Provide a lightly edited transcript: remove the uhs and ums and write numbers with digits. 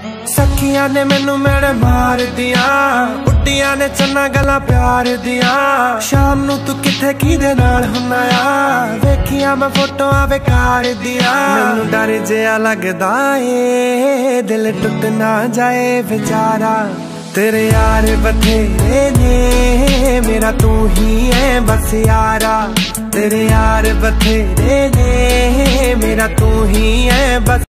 सखियां ने मैनू मेरे मार दिया, बुड्डियां ने चन्ना गल्लां प्यार दिया। शाम नू तू किथे किदे नाल हुन्ना आ, वेखिया मैं फोटोआं बेकार दिया। मैनू डर जिहा लगदा ए, दिल टुट ना जाए बेचारा। तेरे यार बथेरे ने, मेरा तू ही है बस यारा। तेरे यार बथेरे ने, मेरा तू ही है बस।